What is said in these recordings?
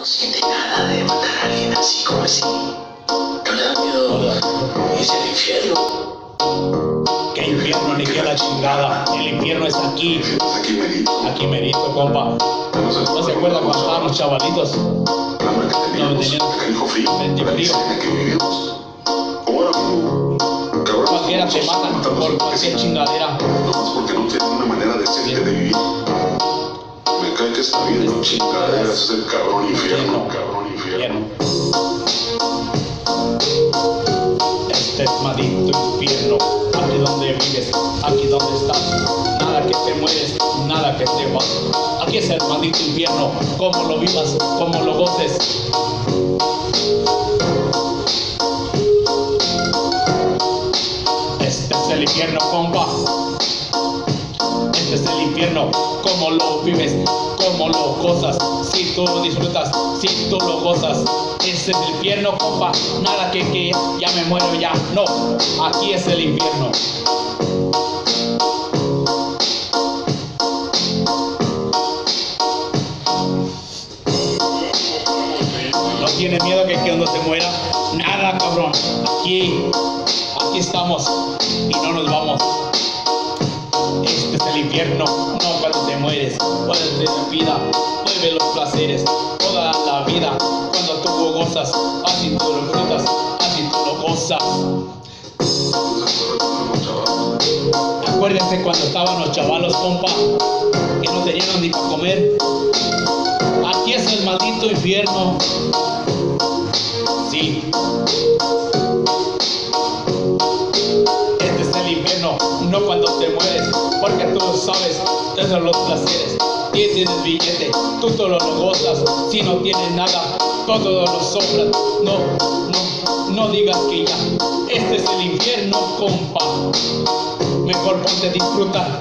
siente nada de matar a alguien así como así. No le da miedo irse al infierno. ¿Qué infierno ni qué la chingada? El infierno es aquí. Aquí merito, compa. ¿No se acuerdan cuando estábamos chavalitos? No me tenían frío. Cualquiera te matan por cualquier chingadera. Nomás porque no tienen una manera decente de vivir. Me cae que está bien, chingaderas, es el cabrón infierno. Este es maldito infierno, aquí donde vives, aquí donde estás, nada que te mueres, nada que te vas. Aquí es el maldito infierno, como lo vivas, como lo goces. Este es el infierno, compa. Este es el infierno, como lo vives, como lo gozas. Si tú lo disfrutas, si tú lo gozas. Este es el infierno, compa. Nada que ya me muero ya. No, aquí es el infierno. No tiene miedo que cuando se muera. Nada, cabrón. Aquí estamos y no nos vamos. Este es el infierno, no cuando te mueres. Puedes de la vida, vuelve los placeres. Toda la vida, cuando tú lo gozas, así tú lo disfrutas, así tú lo gozas. Acuérdense cuando estaban los chavalos, compa, que no tenían ni para comer. Aquí es el maldito infierno. Sí. Este es el infierno, no cuando te mueres, porque tú lo sabes, esos son los placeres. Tienes billete, tú todo lo gozas. Si no tienes nada, todo lo sobra. No digas que ya. Este es el infierno, compa. Mejor ponte a disfrutar.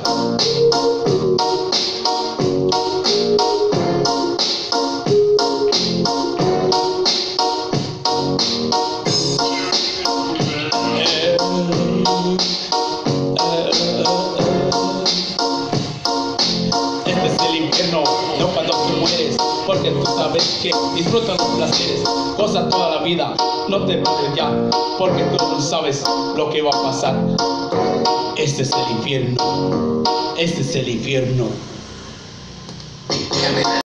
Este es el infierno, no cuando tú mueres, porque tú sabes que disfrutas los placeres, gozas toda la vida, no te mueres ya, porque tú no sabes lo que va a pasar. Este es el infierno, este es el infierno.